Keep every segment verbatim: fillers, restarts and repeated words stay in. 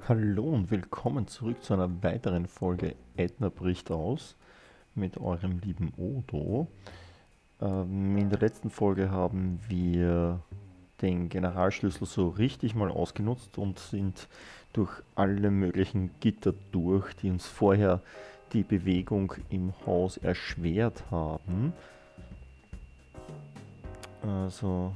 Hallo und willkommen zurück zu einer weiteren Folge Edna bricht aus mit eurem lieben Odo. Ähm, in der letzten Folge haben wir den Generalschlüssel so richtig mal ausgenutzt und sind durch alle möglichen Gitter durch, die uns vorher die Bewegung im Haus erschwert haben. Also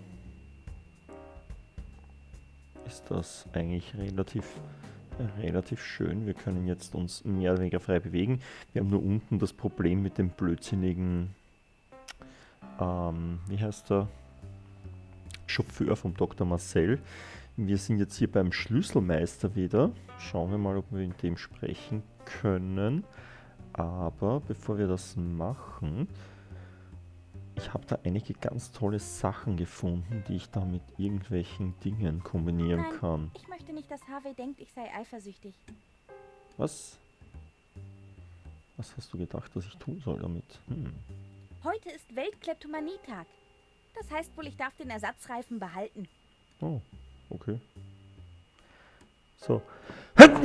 ist das eigentlich relativ relativ schön. Wir können jetzt uns mehr oder weniger frei bewegen. Wir haben nur unten das Problem mit dem blödsinnigen, ähm, wie heißt der, Chauffeur vom Doktor Marcel. Wir sind jetzt hier beim Schlüsselmeister wieder. Schauen wir mal, ob wir mit dem sprechen können. Aber bevor wir das machen, ich habe da einige ganz tolle Sachen gefunden, die ich da mit irgendwelchen Dingen kombinieren Nein, kann. ich möchte nicht, dass Harvey denkt, ich sei eifersüchtig. Was? Was hast du gedacht, dass ich tun soll damit? Hm. Heute ist Weltkleptomanietag. Das heißt wohl, ich darf den Ersatzreifen behalten. Oh, okay. So. Ups.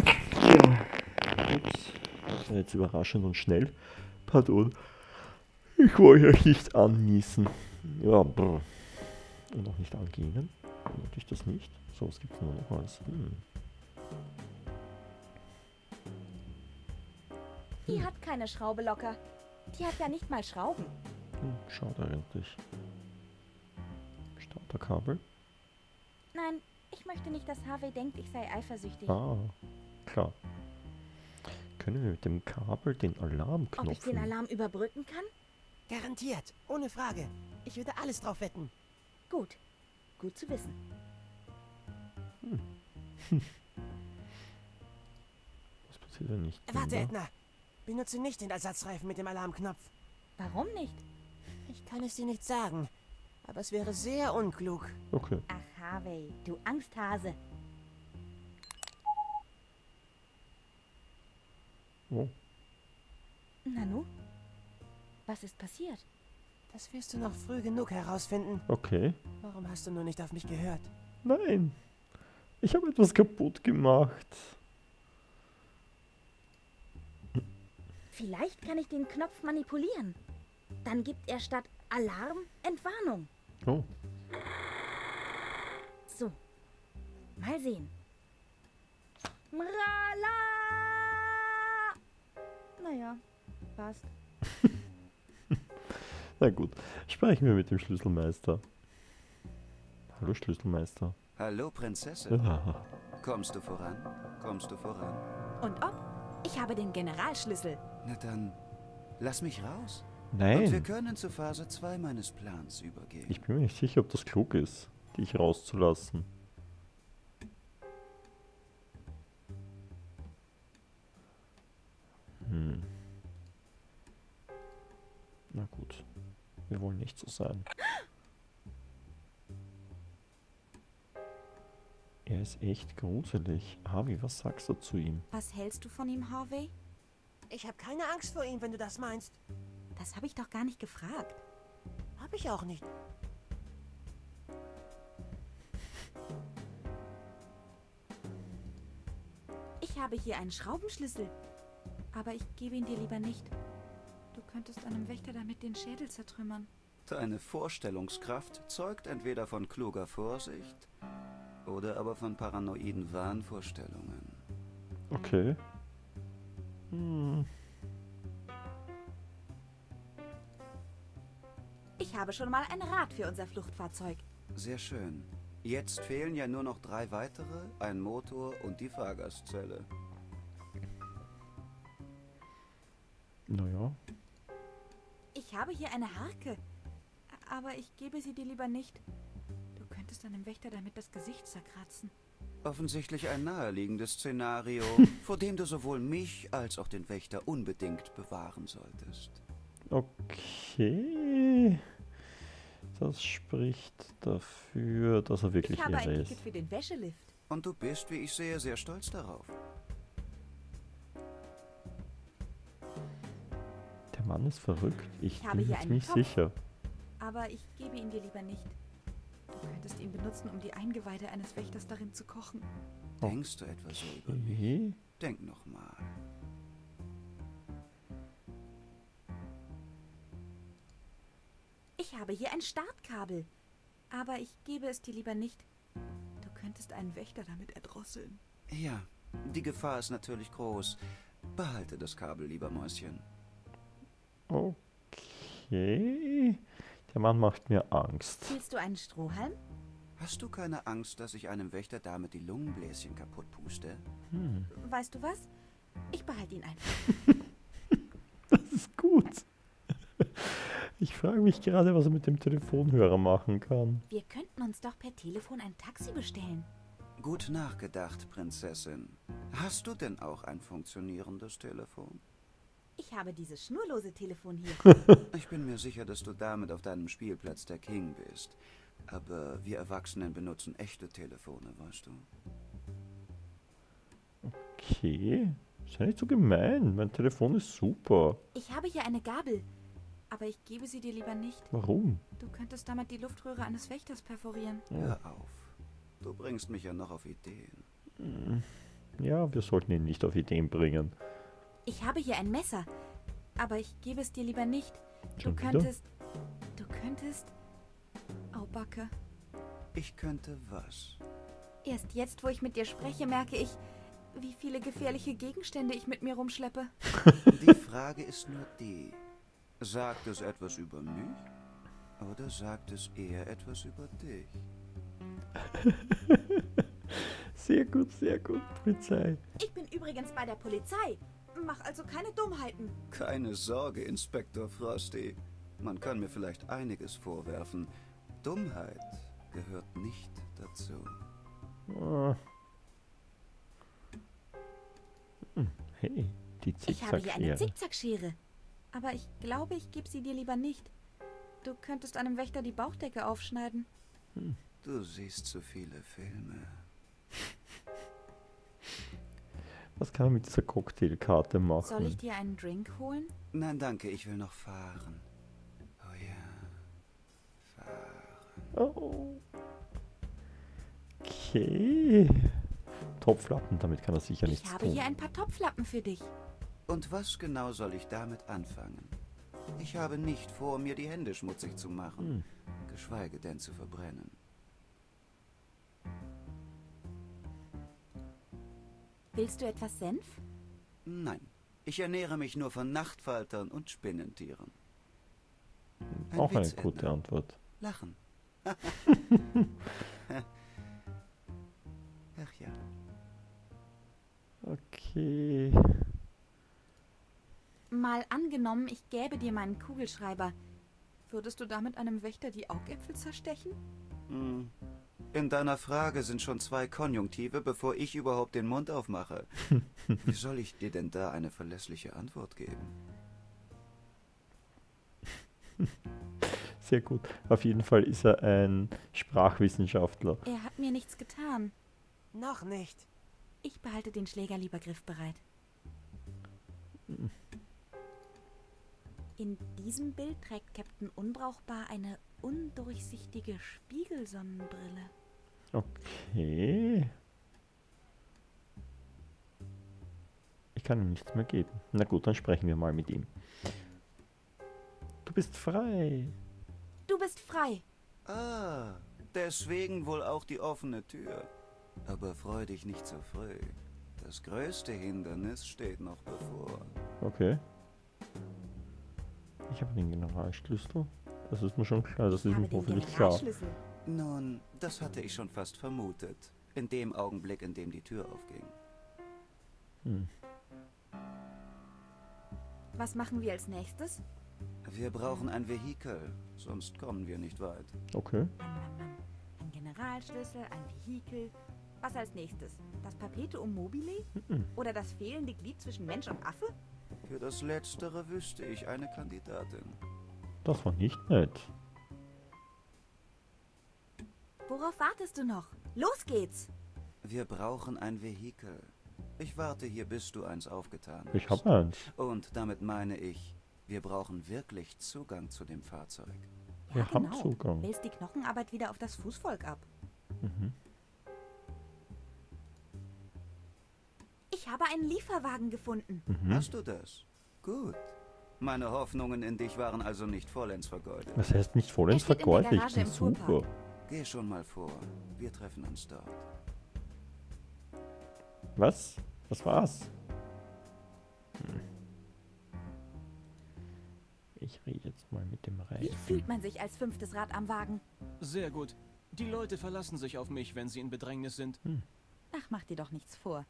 Das war jetzt überraschend und schnell. Pardon. Ich wollte euch nicht anniesen. Ja, brr. Und auch nicht angehen. Wollte ich das nicht? So, was gibt es noch alles? Hm. Die hat keine Schraube locker. Die hat ja nicht mal Schrauben. Hm, schade eigentlich. Starterkabel. Nein, ich möchte nicht, dass Harvey denkt, ich sei eifersüchtig. Ah, klar. Können wir mit dem Kabel den Alarmknopf... Ob ich den Alarm überbrücken kann? Garantiert, ohne Frage. Ich würde alles drauf wetten. Gut. Gut zu wissen. Hm. Was passiert, wenn nicht? Warte, Edna. Benutze nicht den Ersatzreifen mit dem Alarmknopf. Warum nicht? Ich kann es dir nicht sagen, aber es wäre sehr unklug. Okay. Ach, Harvey, du Angsthase. Oh. Nanu? Was ist passiert? Das wirst du noch früh genug herausfinden. Okay. Warum hast du nur nicht auf mich gehört? Nein. Ich habe etwas kaputt gemacht. Vielleicht kann ich den Knopf manipulieren. Dann gibt er statt Alarm Entwarnung. Oh. So. Mal sehen. Mrala! Naja, passt. Na gut. Sprechen wir mit dem Schlüsselmeister. Hallo Schlüsselmeister. Hallo, Prinzessin. Ja. Kommst du voran? Kommst du voran? Und ob? Ich habe den Generalschlüssel. Na dann, lass mich raus. Und wir Nein. können zu Phase zwei meines Plans übergehen. Ich bin mir nicht sicher, ob das klug ist, dich rauszulassen. Hm. Na gut. Wir wollen nicht so sein. Er ist echt gruselig. Harvey, was sagst du zu ihm? Was hältst du von ihm, Harvey? Ich habe keine Angst vor ihm, wenn du das meinst. Das habe ich doch gar nicht gefragt. Hab ich auch nicht. Ich habe hier einen Schraubenschlüssel. Aber ich gebe ihn dir lieber nicht. Du könntest einem Wächter damit den Schädel zertrümmern. Deine Vorstellungskraft zeugt entweder von kluger Vorsicht oder aber von paranoiden Wahnvorstellungen. Okay. Hm. Ich habe schon mal ein Rad für unser Fluchtfahrzeug. Sehr schön. Jetzt fehlen ja nur noch drei weitere, ein Motor und die Fahrgastzelle. Naja. Ich habe hier eine Harke. Aber ich gebe sie dir lieber nicht. Du könntest einem Wächter damit das Gesicht zerkratzen. Offensichtlich ein naheliegendes Szenario, vor dem du sowohl mich als auch den Wächter unbedingt bewahren solltest. Okay. Das spricht dafür, dass er wirklich Ich habe ein irre Ticket ist. für den Wäschelift. Und du bist, wie ich sehe, sehr stolz darauf. Der Mann ist verrückt. Ich, Ich habe bin hier mir einen ziemlich Topf. sicher. Aber ich gebe ihn dir lieber nicht. Du könntest ihn benutzen, um die Eingeweide eines Wächters darin zu kochen. Denkst du etwa so über mich? Okay. Denk noch mal. Ich habe hier ein Startkabel. Aber ich gebe es dir lieber nicht. Du könntest einen Wächter damit erdrosseln. Ja, die Gefahr ist natürlich groß. Behalte das Kabel, lieber Mäuschen. Okay. Der Mann macht mir Angst. Willst du einen Strohhalm? Hast du keine Angst, dass ich einem Wächter damit die Lungenbläschen kaputt puste? Hm. Weißt du was? Ich behalte ihn einfach. Das ist gut. Ich frage mich gerade, was er mit dem Telefonhörer machen kann. Wir könnten uns doch per Telefon ein Taxi bestellen. Gut nachgedacht, Prinzessin. Hast du denn auch ein funktionierendes Telefon? Ich habe dieses schnurlose Telefon hier. Ich bin mir sicher, dass du damit auf deinem Spielplatz der King bist. Aber wir Erwachsenen benutzen echte Telefone, weißt du? Okay. Sei nicht so gemein. Mein Telefon ist super. Ich habe hier eine Gabel. Aber ich gebe sie dir lieber nicht. Warum? Du könntest damit die Luftröhre eines Wächters perforieren. Hör auf. Du bringst mich ja noch auf Ideen. Ja, wir sollten ihn nicht auf Ideen bringen. Ich habe hier ein Messer. Aber ich gebe es dir lieber nicht. Du Schon wieder? könntest... Du könntest... Oh, Backe. Ich könnte was? Erst jetzt, wo ich mit dir spreche, merke ich, wie viele gefährliche Gegenstände ich mit mir rumschleppe. Die Frage ist nur die. Sagt es etwas über mich? Oder sagt es eher etwas über dich? Sehr gut, sehr gut, Polizei. Ich bin übrigens bei der Polizei. Mach also keine Dummheiten. Keine Sorge, Inspektor Frosty. Man kann mir vielleicht einiges vorwerfen. Dummheit gehört nicht dazu. Ah. Hm, Hey, die Ich habe hier eine Zickzackschere. Zickzackschere. Aber ich glaube, ich gebe sie dir lieber nicht. Du könntest einem Wächter die Bauchdecke aufschneiden. Du siehst zu viele Filme. Was kann man mit dieser Cocktailkarte machen? Soll ich dir einen Drink holen? Nein, danke, ich will noch fahren. Oh ja, fahren. Oh. Okay. Topflappen, damit kann er sicher nichts Ich habe tun. hier ein paar Topflappen für dich. Und was genau soll ich damit anfangen? Ich habe nicht vor, mir die Hände schmutzig zu machen, Hm. geschweige denn zu verbrennen. Willst du etwas Senf? Nein, ich ernähre mich nur von Nachtfaltern und Spinnentieren. Ein Auch eine Witz, gute Edna. Antwort. Lachen. Ach ja. Okay. Mal angenommen, ich gäbe dir meinen Kugelschreiber. Würdest du damit einem Wächter die Augäpfel zerstechen? Hm. In deiner Frage sind schon zwei Konjunktive, bevor ich überhaupt den Mund aufmache. Wie soll ich dir denn da eine verlässliche Antwort geben? Sehr gut. Auf jeden Fall ist er ein Sprachwissenschaftler. Er hat mir nichts getan. Noch nicht. Ich behalte den Schläger lieber griffbereit. In diesem Bild trägt Captain Unbrauchbar eine undurchsichtige Spiegelsonnenbrille. Okay. Ich kann ihm nichts mehr geben. Na gut, dann sprechen wir mal mit ihm. Du bist frei. Du bist frei. Ah, deswegen wohl auch die offene Tür. Aber freu dich nicht so früh. Das größte Hindernis steht noch bevor. Okay. Ich habe den Generalschlüssel. Das ist mir schon klar. Das Ich ist habe mir den hoffentlich klar. Generalschlüssel. Nun, das hatte ich schon fast vermutet. In dem Augenblick, in dem die Tür aufging. Hm. Was machen wir als nächstes? Wir brauchen ein Vehikel, sonst kommen wir nicht weit. Okay. Mann, Mann, Mann. Ein Generalschlüssel, ein Vehikel. Was als nächstes? Das Perpetuum mobile? Mhm. Oder das fehlende Glied zwischen Mensch und Affe? Für das Letztere wüsste ich eine Kandidatin. Das war nicht nett. Worauf wartest du noch? Los geht's! Wir brauchen ein Vehikel. Ich warte hier, bis du eins aufgetan hast. Ich habe eins. Und damit meine ich, wir brauchen wirklich Zugang zu dem Fahrzeug. Ja, Wir haben genau. Zugang. Wälzt die Knochenarbeit wieder auf das Fußvolk ab. Mhm. Ich habe einen Lieferwagen gefunden. Mhm. Hast du das? Gut. Meine Hoffnungen in dich waren also nicht vollends vergeudet. Was heißt nicht vollends Er steht in der vergeudet? Ich Garage bin im Fuhrpark. super. Geh schon mal vor. Wir treffen uns dort. Was? Was war's? Hm. Ich rede jetzt mal mit dem Wie Reifen. fühlt man sich als fünftes Rad am Wagen? Sehr gut. Die Leute verlassen sich auf mich, wenn sie in Bedrängnis sind. Ach, mach dir doch nichts vor.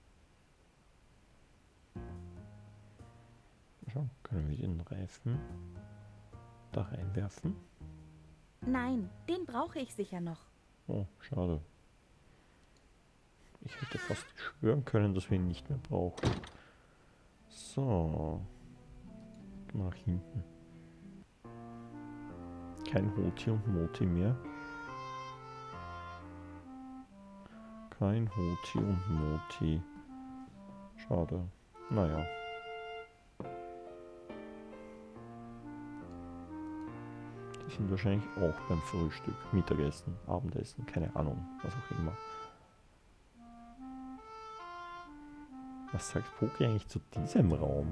Schau, können wir den Reifen da reinwerfen? Nein, den brauche ich sicher noch. Oh, schade. Ich hätte fast schwören können, dass wir ihn nicht mehr brauchen. So. Nach hinten. Kein Hoti und Moti mehr. Kein Hoti und Moti. Schade. Naja. Die sind wahrscheinlich auch beim Frühstück, Mittagessen, Abendessen, keine Ahnung, was auch immer. Was sagt Poki eigentlich zu diesem Raum?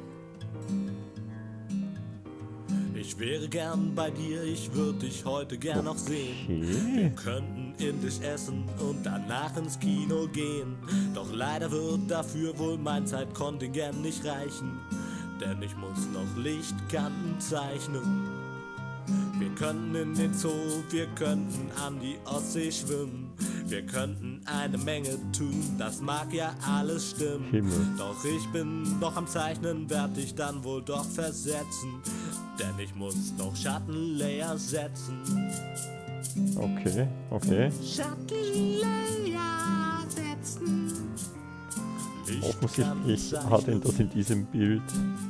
Ich wäre gern bei dir, ich würde dich heute gern noch sehen. Okay. Wir könnten indisch essen und danach ins Kino gehen. Doch leider wird dafür wohl mein Zeitkontingent nicht reichen. Denn ich muss noch Lichtkanten zeichnen. Wir könnten in den Zoo, wir könnten an die Ostsee schwimmen. Wir könnten eine Menge tun, das mag ja alles stimmen. Himmel. Doch ich bin noch am Zeichnen, werd ich dann wohl doch versetzen. Denn ich muss noch Schattenlayer setzen. Okay, okay. Schattenlayer setzen. Offensichtlich hat ihn das in diesem Bild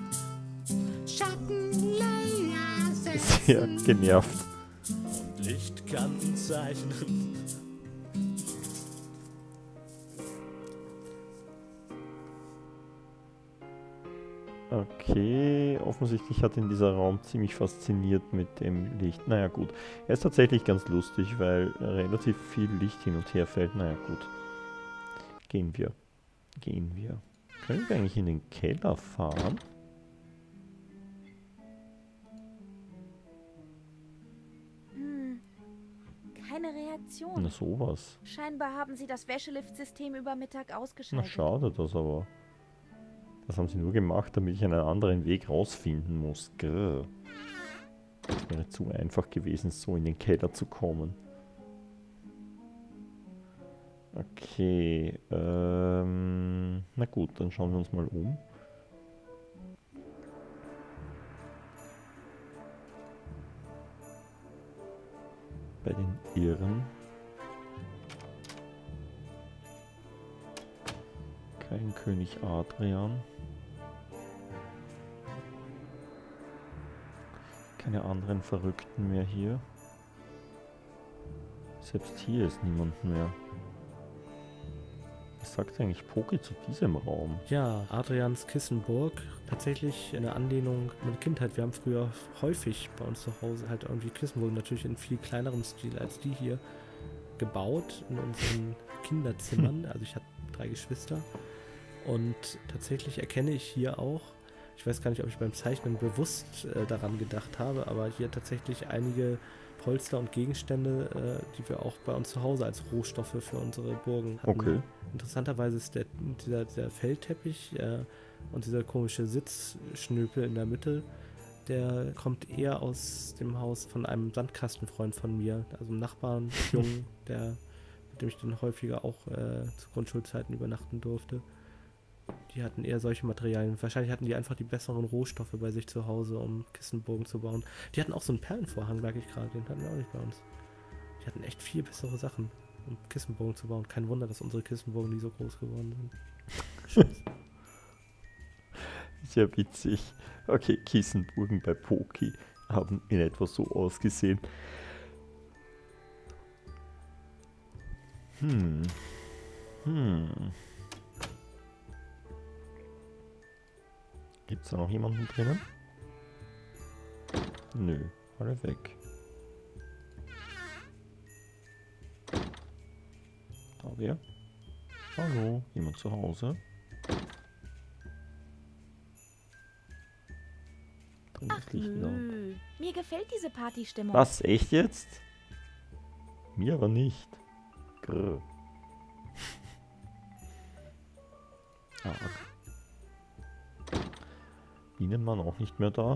Schattenlayer sehr setzen. genervt. Und Lichtkanten zeichnen. Okay, offensichtlich hat ihn dieser Raum ziemlich fasziniert mit dem Licht. Naja gut, er ist tatsächlich ganz lustig, weil relativ viel Licht hin und her fällt. Naja gut, gehen wir, gehen wir. Können wir eigentlich in den Keller fahren? Hm, keine Reaktion. Na sowas. Scheinbar haben sie das Wäscheliftsystem über Mittag Na ausgeschaltet. schade das aber. Das haben sie nur gemacht, damit ich einen anderen Weg rausfinden muss. Grrr. Das wäre zu einfach gewesen, so in den Keller zu kommen. Okay, ähm, na gut, dann schauen wir uns mal um. Bei den Irren. Kein König Adrian. Keine anderen Verrückten mehr hier. Selbst hier ist niemand mehr. Was sagt eigentlich Poki zu diesem Raum? Ja, Adrians Kissenburg, tatsächlich in der Anlehnung an meine Kindheit. Wir haben früher häufig bei uns zu Hause halt irgendwie Kissenburgen, natürlich in viel kleinerem Stil als die hier, gebaut in unseren Kinderzimmern. Also ich hatte drei Geschwister und tatsächlich erkenne ich hier auch, ich weiß gar nicht, ob ich beim Zeichnen bewusst äh, daran gedacht habe, aber hier tatsächlich einige Polster und Gegenstände, äh, die wir auch bei uns zu Hause als Rohstoffe für unsere Burgen hatten. Okay. Interessanterweise ist der, dieser, dieser Feldteppich äh, und dieser komische Sitzschnöpel in der Mitte, der kommt eher aus dem Haus von einem Sandkastenfreund von mir, also einem Nachbarn, Jungen, der, mit dem ich dann häufiger auch äh, zu Grundschulzeiten übernachten durfte. Die hatten eher solche Materialien. Wahrscheinlich hatten die einfach die besseren Rohstoffe bei sich zu Hause, um Kissenburgen zu bauen. Die hatten auch so einen Perlenvorhang, merke ich gerade. Den hatten wir auch nicht bei uns. Die hatten echt viel bessere Sachen, um Kissenburgen zu bauen. Kein Wunder, dass unsere Kissenburgen nie so groß geworden sind. Scheiße. Sehr witzig. Okay, Kissenburgen bei Poki haben in etwa so ausgesehen. Hm. Hm. Gibt es da noch jemanden drinnen? Nö, alle weg. Da wer? Hallo, jemand zu Hause? Kommt Ach das Licht wieder an. nö, mir gefällt diese Partystimmung. Was, echt jetzt? Mir aber nicht. Grr. Ah, okay. Bienenmann auch nicht mehr da.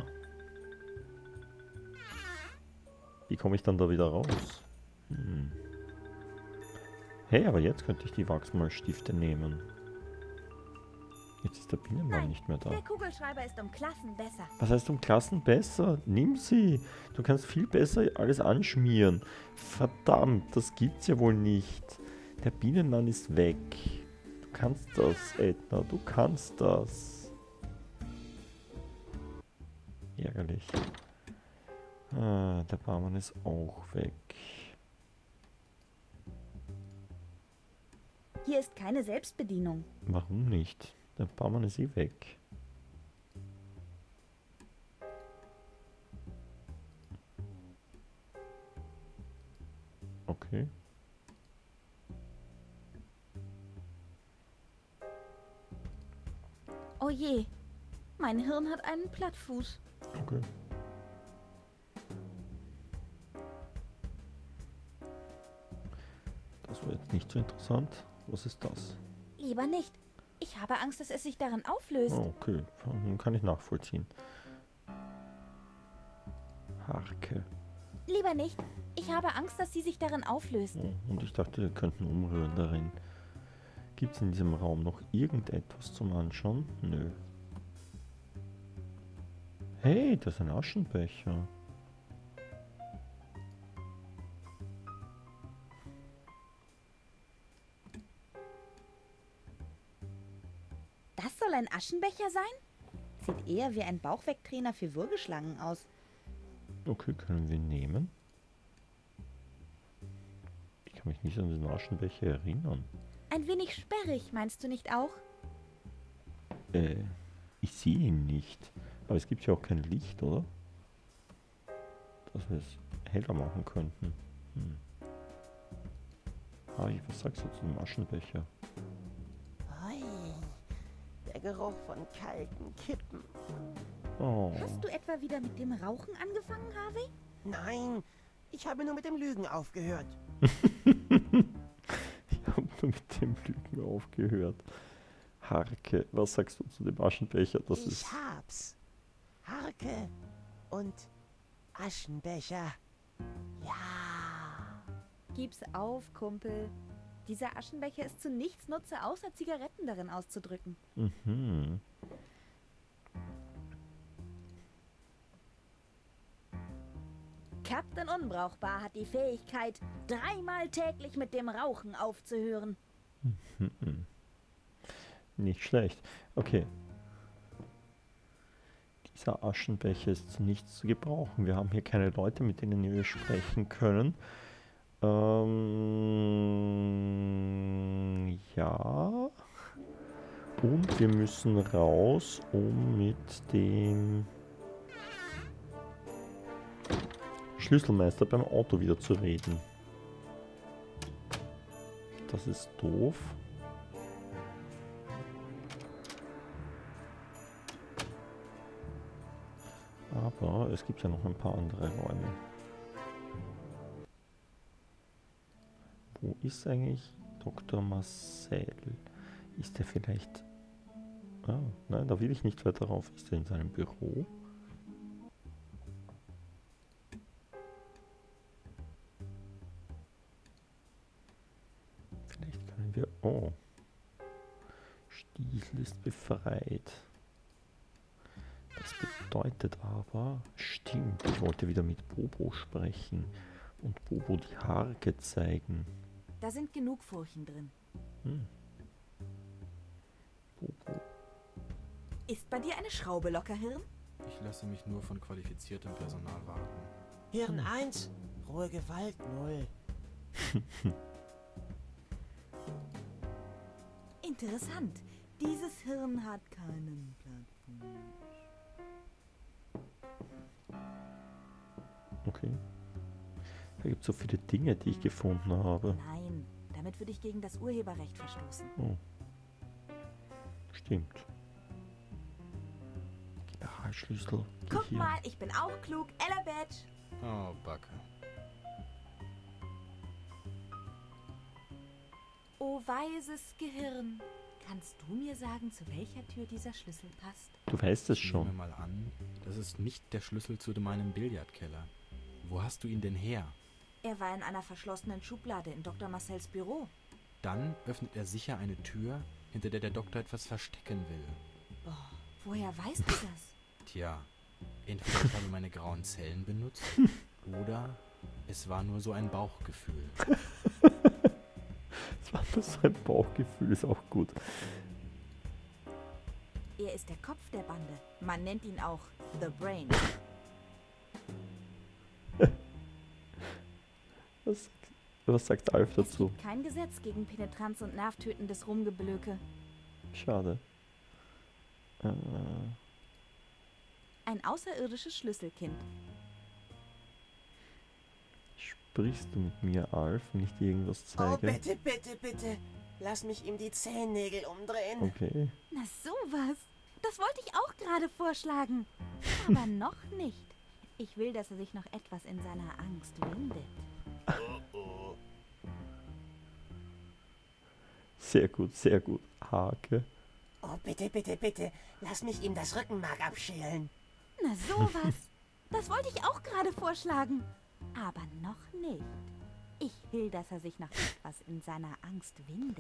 Wie komme ich dann da wieder raus? Hm. Hey, aber jetzt könnte ich die Wachsmalstifte nehmen. Jetzt ist der Bienenmann Nein, nicht mehr da. Der Kugelschreiber ist um Klassen besser. Was heißt um Klassen besser? Nimm sie. Du kannst viel besser alles anschmieren. Verdammt, das gibt's ja wohl nicht. Der Bienenmann ist weg. Du kannst das, Edna. Du kannst das. Ärgerlich. Ah, der Barmann ist auch weg. Hier ist keine Selbstbedienung. Warum nicht? Der Barmann ist eh weg. Okay. Oh je, mein Hirn hat einen Plattfuß. Okay. Das war jetzt nicht so interessant. Was ist das? Lieber nicht. Ich habe Angst, dass es sich daran auflöst. Oh, okay, Hm, kann ich nachvollziehen. Harke. Lieber nicht. Ich habe Angst, dass sie sich darin auflöst. Oh, und ich dachte, wir könnten umrühren darin. Gibt es in diesem Raum noch irgendetwas zum Anschauen? Nö. Hey, das ist ein Aschenbecher. Das soll ein Aschenbecher sein? Sieht eher wie ein Bauchwegtrainer für Würgeschlangen aus. Okay, können wir nehmen? Ich kann mich nicht an den Aschenbecher erinnern. Ein wenig sperrig, meinst du nicht auch? Äh, ich sehe ihn nicht. Aber es gibt ja auch kein Licht, oder? Dass wir es heller machen könnten. Hm. Harry, was sagst du zu dem Aschenbecher? Ui, der Geruch von kalten Kippen. Oh, Hast du etwa wieder mit dem Rauchen angefangen, Harvey? Nein, ich habe nur mit dem Lügen aufgehört. ich habe nur mit dem Lügen aufgehört. Harke, was sagst du zu dem Aschenbecher? Das ich ist... hab's. Harke und Aschenbecher. Ja. Gib's auf, Kumpel. Dieser Aschenbecher ist zu nichts Nutze, außer Zigaretten darin auszudrücken. Mhm. Captain Unbrauchbar hat die Fähigkeit, dreimal täglich mit dem Rauchen aufzuhören. Mhm. Nicht schlecht. Okay. Dieser Aschenbecher ist zu nichts zu gebrauchen. Wir haben hier keine Leute, mit denen wir sprechen können. Ähm, ja. Und wir müssen raus, um mit dem Schlüsselmeister beim Auto wieder zu reden. Das ist doof. Aber es gibt ja noch ein paar andere Räume. Wo ist eigentlich Doktor Marcel? Ist er vielleicht... Ah, nein, da will ich nicht weiter rauf. Ist er in seinem Büro? Vielleicht können wir... Oh. Stiesel ist befreit. Das bedeutet aber... Stimmt, ich wollte wieder mit Bobo sprechen. Und Bobo die Harke zeigen. Da sind genug Furchen drin. Hm. Bobo. Ist bei dir eine Schraube locker, Hirn? Ich lasse mich nur von qualifiziertem Personal warten. Hirn eins, rohe Gewalt null. Interessant. Dieses Hirn hat keinen Plattfuß. Okay. Da gibt es so viele Dinge, die ich gefunden habe. Nein, damit würde ich gegen das Urheberrecht verstoßen. Oh. Stimmt. General Schlüssel. Geh Guck hier. mal, ich bin auch klug. Ella Badge. Oh, Backe. Oh, weises Gehirn. Kannst du mir sagen, zu welcher Tür dieser Schlüssel passt? Du weißt es Ich nehme schon. mal an, das ist nicht der Schlüssel zu meinem Billardkeller. Wo hast du ihn denn her? Er war in einer verschlossenen Schublade in Doktor Marcells Büro. Dann öffnet er sicher eine Tür, hinter der der Doktor etwas verstecken will. Boah, woher weißt du das? Tja, entweder ich habe meine grauen Zellen benutzt, oder es war nur so ein Bauchgefühl. Das war nur so ein Bauchgefühl, ist auch gut. Er ist der Kopf der Bande. Man nennt ihn auch The Brain. Was, was sagt Alf Es dazu? gibt kein Gesetz gegen Penetranz und nervtötendes Rumgeblöke. Schade. Äh, Ein außerirdisches Schlüsselkind. sprichst du mit mir, Alf, wenn ich dir irgendwas Oh, zeige? bitte, bitte, bitte. Lass mich ihm die Zehennägel umdrehen. Okay. Na sowas. Das wollte ich auch gerade vorschlagen. Aber noch nicht. Ich will, dass er sich noch etwas in seiner Angst windet. Sehr gut, sehr gut. Hake. Oh, bitte, bitte, bitte. Lass mich ihm das Rückenmark abschälen. Na sowas. Das wollte ich auch gerade vorschlagen. Aber noch nicht. Ich will, dass er sich noch etwas in seiner Angst windet.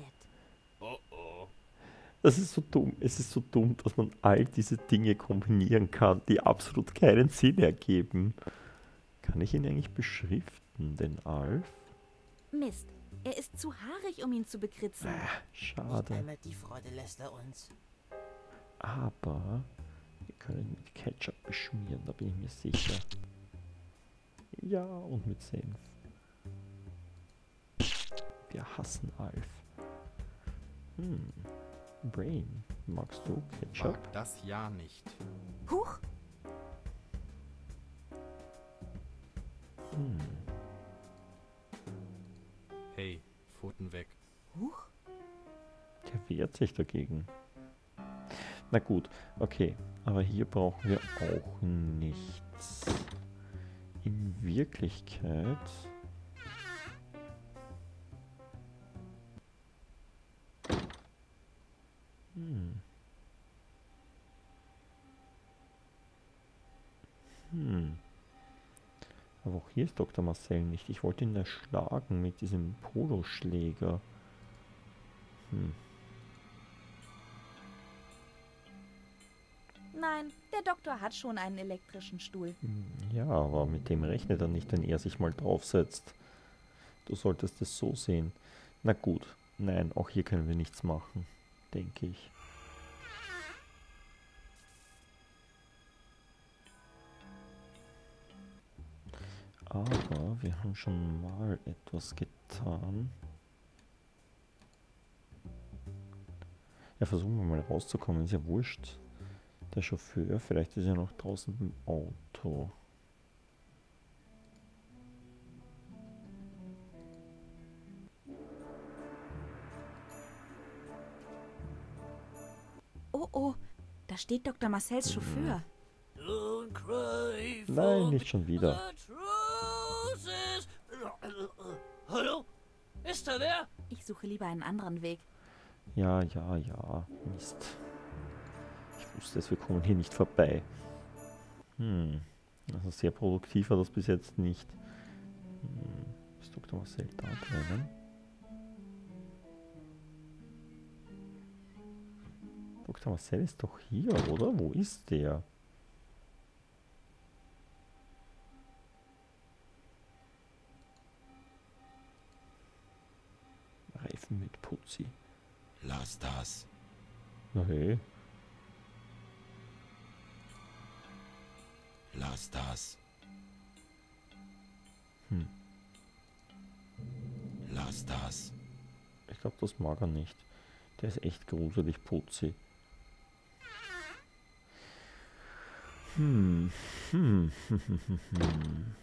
Das ist so dumm. Es ist so dumm, dass man all diese Dinge kombinieren kann, die absolut keinen Sinn ergeben. Kann ich ihn eigentlich beschriften, den Alf? Mist. Er ist zu haarig, um ihn zu bekritzen. Nicht Schade. einmal die Freude lässt er uns. Aber wir können ihn mit Ketchup beschmieren, da bin ich mir sicher. Ja, und mit Senf. Wir hassen Alf. Hm. Brain, magst du Ketchup? Mag das ja nicht. Huch. Hm. Hey, Pfoten weg. Huch. Der wehrt sich dagegen. Na gut, okay. Aber hier brauchen wir auch nichts. In Wirklichkeit... Hm. Hm. Aber auch hier ist Doktor Marcel nicht. Ich wollte ihn erschlagen mit diesem Poloschläger. Hm. Nein, der Doktor hat schon einen elektrischen Stuhl. Ja, aber mit dem rechnet er nicht, wenn er sich mal draufsetzt. Du solltest es so sehen. Na gut, nein, auch hier können wir nichts machen, denke ich. Aber wir haben schon mal etwas getan. Ja, versuchen wir mal rauszukommen, ist ja wurscht. Der Chauffeur, vielleicht ist er noch draußen im Auto. Oh, oh, da steht Doktor Marcells Chauffeur. Don't cry Nein, nicht schon wieder. Roses. Hallo? Ist da wer? Ich suche lieber einen anderen Weg. Ja, ja, ja. Mist. Ich wusste es, wir kommen hier nicht vorbei. Hm. Also sehr produktiv war das bis jetzt nicht. Hm. Ist Doktor Marcel da drinnen? Doktor Marcel ist doch hier, oder? Wo ist der? Reifen mit Putzi. Lass das. Na hey. Lass das. Hm. Lass das. Ich glaube, das mag er nicht. Der ist echt gruselig, Putzi. Hm. Hm. Hm.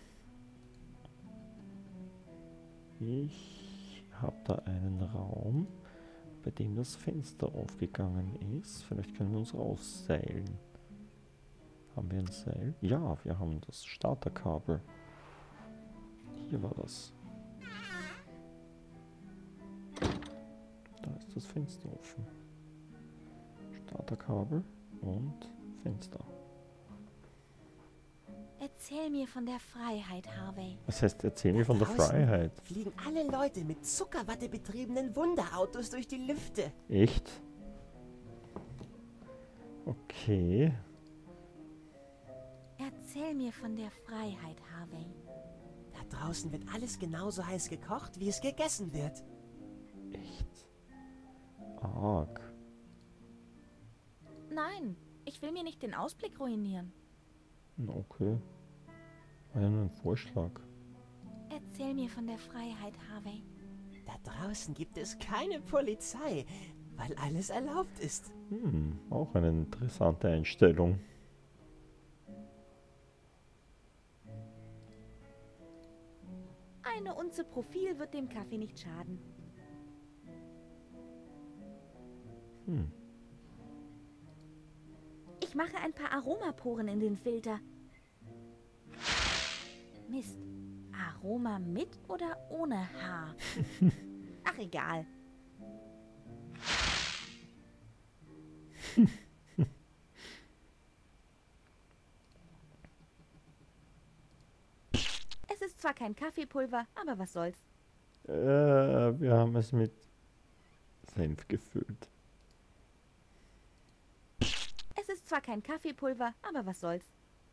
Ich habe da einen Raum, bei dem das Fenster aufgegangen ist. Vielleicht können wir uns rausseilen. Haben wir ein Seil? Ja, wir haben das Starterkabel. Hier war das. Da ist das Fenster offen. Starterkabel und Fenster. Erzähl mir von der Freiheit, Harvey. Was heißt, erzähl mir von der Draußen Freiheit? fliegen alle Leute mit Zuckerwatte betriebenen Wunderautos durch die Lüfte. Echt? Okay. Erzähl mir von der Freiheit, Harvey. Da draußen wird alles genauso heiß gekocht, wie es gegessen wird. Echt? Arg. Nein, ich will mir nicht den Ausblick ruinieren. Na, okay. War ja nur ein Vorschlag. Erzähl mir von der Freiheit, Harvey. Da draußen gibt es keine Polizei, weil alles erlaubt ist. Hm, auch eine interessante Einstellung. Eine Unze Profil wird dem Kaffee nicht schaden. Hm. Ich mache ein paar Aromaporen in den Filter. Mist. Aroma mit oder ohne Haar? Ach, egal. Es ist zwar kein Kaffeepulver, aber was soll's. Äh, wir haben es mit Senf gefüllt. Es ist zwar kein Kaffeepulver, aber was soll's.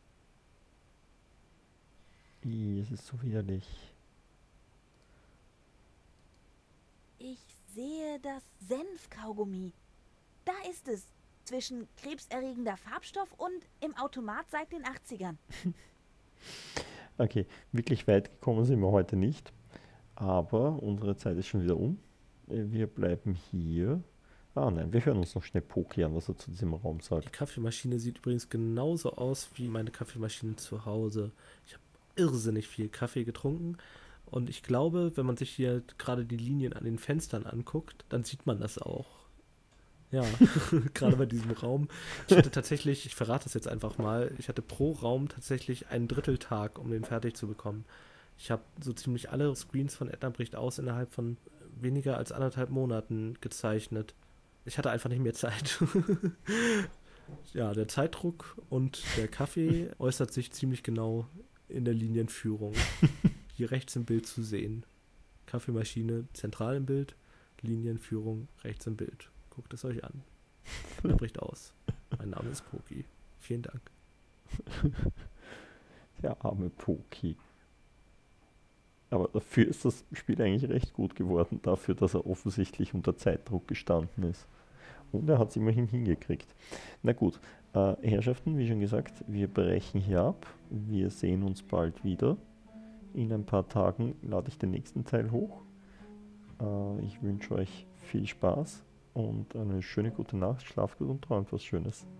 Ih, es ist so widerlich. Ich sehe das Senfkaugummi. Da ist es. Zwischen krebserregender Farbstoff und im Automat seit den achtzigern. Okay, wirklich weit gekommen sind wir heute nicht. Aber unsere Zeit ist schon wieder um. Äh, Wir bleiben hier. Ah nein, wir hören uns noch schnell Poki an, was er zu diesem Raum Die sagt. Kaffeemaschine sieht übrigens genauso aus wie meine Kaffeemaschine zu Hause. Ich habe irrsinnig viel Kaffee getrunken und ich glaube, wenn man sich hier gerade die Linien an den Fenstern anguckt, dann sieht man das auch. Ja, gerade bei diesem Raum. Ich hatte tatsächlich, ich verrate das jetzt einfach mal, ich hatte pro Raum tatsächlich einen Dritteltag, um den fertig zu bekommen. Ich habe so ziemlich alle Screens von Edna bricht aus innerhalb von weniger als anderthalb Monaten gezeichnet. Ich hatte einfach nicht mehr Zeit. Ja, der Zeitdruck und der Kaffee äußert sich ziemlich genau in der Linienführung. Hier rechts im Bild zu sehen. Kaffeemaschine zentral im Bild, Linienführung rechts im Bild. Guckt es euch an. Er bricht aus. Mein Name ist Poki. Vielen Dank. Der arme Poki. Aber dafür ist das Spiel eigentlich recht gut geworden, dafür, dass er offensichtlich unter Zeitdruck gestanden ist. Und er hat es immerhin hingekriegt. Na gut, äh, Herrschaften, wie schon gesagt, wir brechen hier ab. Wir sehen uns bald wieder. In ein paar Tagen lade ich den nächsten Teil hoch. Äh, ich wünsche euch viel Spaß und eine schöne gute Nacht. Schlaft gut und träumt was Schönes.